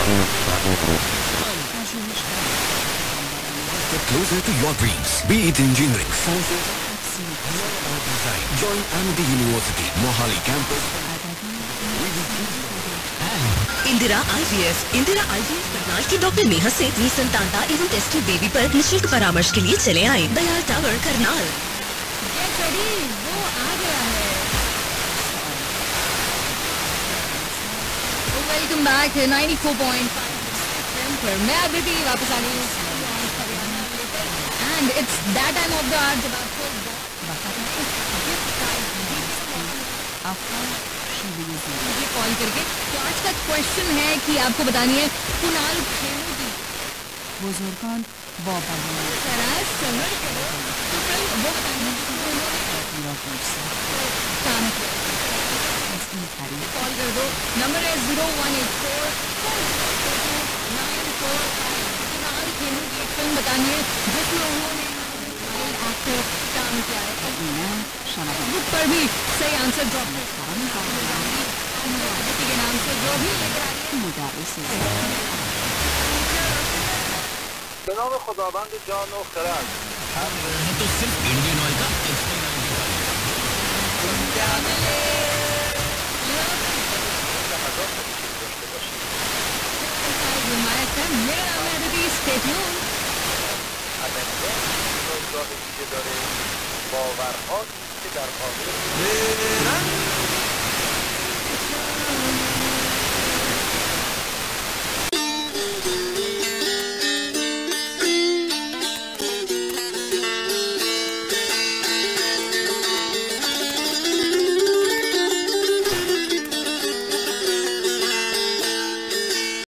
Get closer to your dreams. Be it engineering, sciences, or design. Join Amity University, Mohali campus. Indira IVF। Indira IVF Karnal की doctor Neha से निसंतानता एवं tested baby पर निशुल्क परामर्श के लिए चले आए। दयाल टावर करनाल। वो आ गया है। वेलकम बैक 94.5 पर मैं अदिति वापस आ गई हूँ and it's that time of the hour जब आपको मुझे कॉल करके। तो आज का क्वेश्चन है कि आपको बतानी है कुणाल खेमू की बुजुर्गान वो कॉल कर दो। नंबर है 0184 कुणाल खेमू की एक फिल्म बतानी है जिसमें उन्होंने एक्टर काम किया है। बुक पर भी सही आंसर ड्रॉप के नाम से जो भी लेकर आई है به نام خداوند جان و خرد. तो सिर्फ इंडियन ऑयल का मेरा नाम है अदिति। Stay tuned. راه دیگه داره باورهایی که در قالب